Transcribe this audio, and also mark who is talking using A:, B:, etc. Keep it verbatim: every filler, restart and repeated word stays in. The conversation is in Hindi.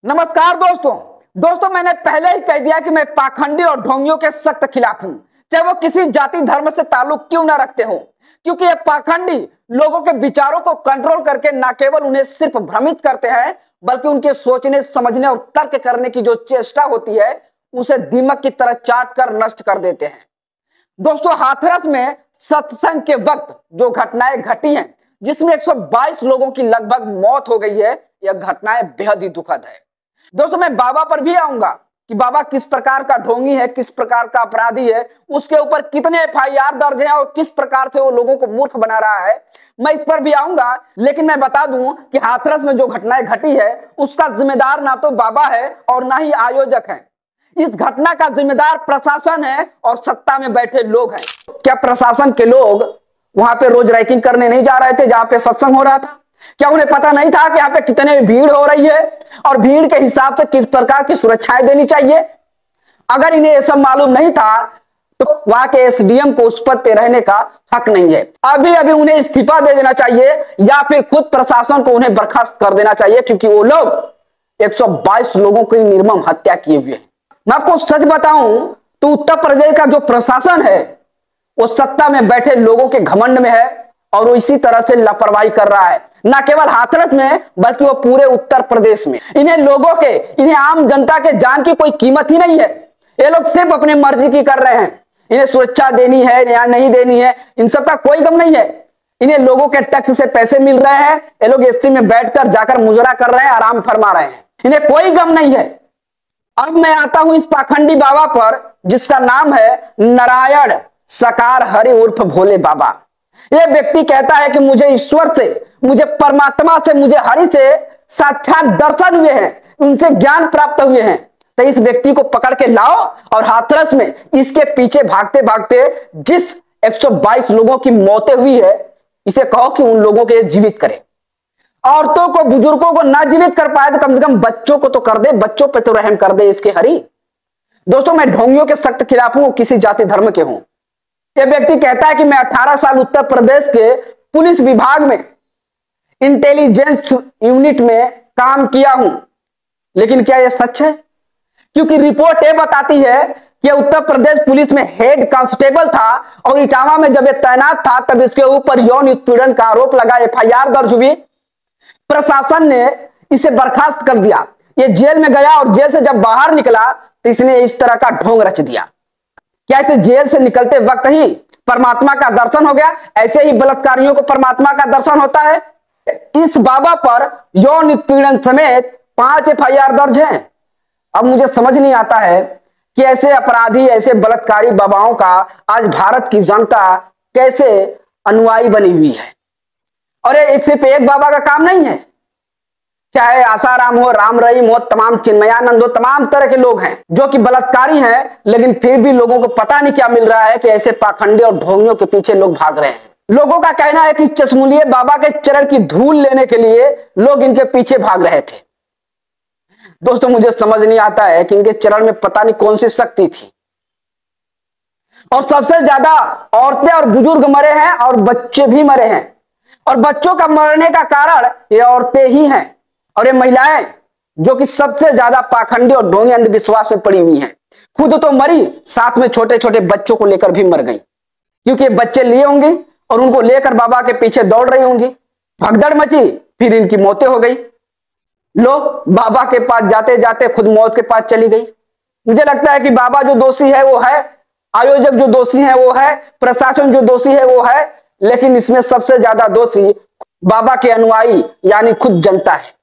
A: नमस्कार दोस्तों दोस्तों मैंने पहले ही कह दिया कि मैं पाखंडी और ढोंगियों के सख्त खिलाफ हूं, चाहे वो किसी जाति धर्म से ताल्लुक क्यों ना रखते हो, क्योंकि ये पाखंडी लोगों के विचारों को कंट्रोल करके न केवल उन्हें सिर्फ भ्रमित करते हैं बल्कि उनके सोचने समझने और तर्क करने की जो चेष्टा होती है उसे दीमक की तरह चाट कर नष्ट कर देते हैं। दोस्तों, हाथरस में सत्संग के वक्त जो घटनाएं घटी हैं जिसमें एक सौ बाईस लोगों की लगभग मौत हो गई है, यह घटनाएं बेहद ही दुखद है। दोस्तों, मैं बाबा पर भी आऊंगा कि बाबा किस प्रकार का ढोंगी है, किस प्रकार का अपराधी है, उसके ऊपर कितने एफ आई आर दर्ज हैं और किस प्रकार से वो लोगों को मूर्ख बना रहा है, मैं इस पर भी आऊंगा। लेकिन मैं बता दूं कि हाथरस में जो घटनाएं घटी है उसका जिम्मेदार ना तो बाबा है और ना ही आयोजक है। इस घटना का जिम्मेदार प्रशासन है और सत्ता में बैठे लोग हैं। क्या प्रशासन के लोग वहां पे रोज रैकिंग करने नहीं जा रहे थे जहां पे सत्संग हो रहा था? क्या उन्हें पता नहीं था कि यहाँ पे कितने भीड़ हो रही है और भीड़ के हिसाब से किस प्रकार की सुरक्षाएं देनी चाहिए? अगर इन्हें यह सब मालूम नहीं था तो वहां के एस डी एम को उस पद पे रहने का हक नहीं है। अभी अभी उन्हें इस्तीफा दे देना चाहिए या फिर खुद प्रशासन को उन्हें बर्खास्त कर देना चाहिए, क्योंकि वो लोग एक सौ बाईस लोगों की निर्मम हत्या किए हुए हैं। मैं आपको सच बताऊं तो उत्तर प्रदेश का जो प्रशासन है वो सत्ता में बैठे लोगों के घमंड में है और वो इसी तरह से लापरवाही कर रहा है, न केवल हाथरस में बल्कि वो पूरे उत्तर प्रदेश में। इन्हें लोगों के, इन्हें आम जनता के जान की कोई कीमत ही नहीं है। ये लोग सिर्फ अपनी मर्जी की कर रहे हैं। इन्हें सुरक्षा देनी है या नहीं देनी है, इन सब का कोई गम नहीं है। इन्हें लोगों के टैक्स से पैसे मिल रहे हैं, ये लोग एसटी में बैठकर जाकर मुजरा कर रहे हैं, आराम फरमा रहे हैं, इन्हें कोई गम नहीं है। अब मैं आता हूं इस पाखंडी बाबा पर जिसका नाम है नारायण सकार हरि उर्फ भोले बाबा। यह व्यक्ति कहता है कि मुझे ईश्वर से, मुझे परमात्मा से, मुझे हरि से साक्षात दर्शन हुए हैं, उनसे ज्ञान प्राप्त हुए हैं। तो इस व्यक्ति को पकड़ के लाओ और हाथरस में इसके पीछे भागते भागते जिस एक सौ बाईस लोगों की मौतें हुई है इसे कहो कि उन लोगों को जीवित करे। औरतों को, बुजुर्गों को ना जीवित कर पाए तो कम से कम बच्चों को तो कर दे, बच्चों पे तो रहम कर दे इसके हरि। दोस्तों, मैं ढोंगियों के सख्त खिलाफ हूं, किसी जाति धर्म के हूं। यह व्यक्ति कहता है कि मैं अठारह साल उत्तर प्रदेश के पुलिस विभाग में इंटेलिजेंस यूनिट में काम किया हूं, लेकिन क्या यह सच है? क्योंकि रिपोर्ट यह बताती है कि उत्तर प्रदेश पुलिस में हेड कांस्टेबल था और इटावा में जब यह तैनात था तब इसके ऊपर यौन उत्पीड़न का आरोप लगा, एफ आई आर दर्ज हुई। प्रशासन ने इसे बर्खास्त कर दिया। यह जेल में गया और जेल से जब बाहर निकला तो इसने इस तरह का ढोंग रच दिया। क्या इसे जेल से निकलते वक्त ही परमात्मा का दर्शन हो गया? ऐसे ही बलात्कारियों को परमात्मा का दर्शन होता है। इस बाबा पर यौन उत्पीड़न समेत पांच एफ आई आर दर्ज हैं। अब मुझे समझ नहीं आता है कि ऐसे अपराधी, ऐसे बलात्कारी बाबाओं का आज भारत की जनता कैसे अनुयायी बनी हुई है। और ये सिर्फ एक बाबा का काम नहीं है, चाहे आसाराम हो, राम रहीम हो, तमाम चिन्मयानंद हो, तमाम तरह के लोग हैं जो कि बलात्कारी हैं, लेकिन फिर भी लोगों को पता नहीं क्या मिल रहा है कि ऐसे पाखंडी और ढोंगियों के पीछे लोग भाग रहे हैं। लोगों का कहना है कि चश्मुलिये बाबा के चरण की धूल लेने के लिए लोग इनके पीछे भाग रहे थे। दोस्तों, मुझे समझ नहीं आता है कि इनके चरण में पता नहीं कौन सी शक्ति थी। और सबसे ज्यादा औरतें और बुजुर्ग मरे हैं और बच्चे भी मरे हैं, और बच्चों का मरने का कारण ये औरतें ही हैं और ये महिलाएं जो कि सबसे ज्यादा पाखंडी और ढोंगी अंधविश्वास में पड़ी हुई हैं। खुद तो मरी, साथ में छोटे छोटे बच्चों को लेकर भी मर गई, क्योंकि बच्चे लिए होंगे और उनको लेकर बाबा के पीछे दौड़ रही होंगी। भगदड़ मची, फिर इनकी मौतें हो गई। लोग बाबा के पास जाते जाते खुद मौत के पास चली गई। मुझे लगता है कि बाबा जो दोषी है वो है, आयोजक जो दोषी है वो है, प्रशासन जो दोषी है वो है, लेकिन इसमें सबसे ज्यादा दोषी बाबा के अनुयायी यानी खुद जनता है।